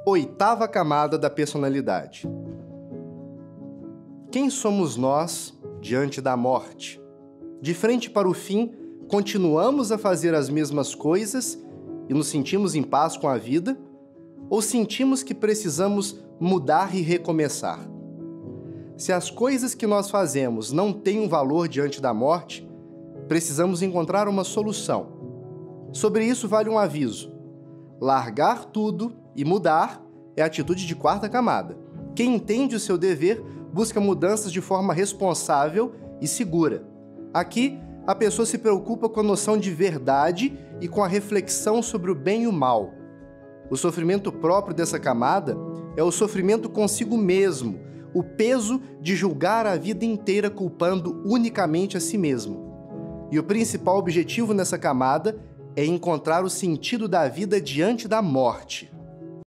Oitava camada da personalidade. Quem somos nós diante da morte? De frente para o fim, continuamos a fazer as mesmas coisas e nos sentimos em paz com a vida? Ou sentimos que precisamos mudar e recomeçar? Se as coisas que nós fazemos não têm um valor diante da morte, precisamos encontrar uma solução. Sobre isso vale um aviso. Largar tudo e mudar é a atitude de quarta camada. Quem entende o seu dever busca mudanças de forma responsável e segura. Aqui, a pessoa se preocupa com a noção de verdade e com a reflexão sobre o bem e o mal. O sofrimento próprio dessa camada é o sofrimento consigo mesmo, o peso de julgar a vida inteira culpando unicamente a si mesmo. E o principal objetivo nessa camada é encontrar o sentido da vida diante da morte.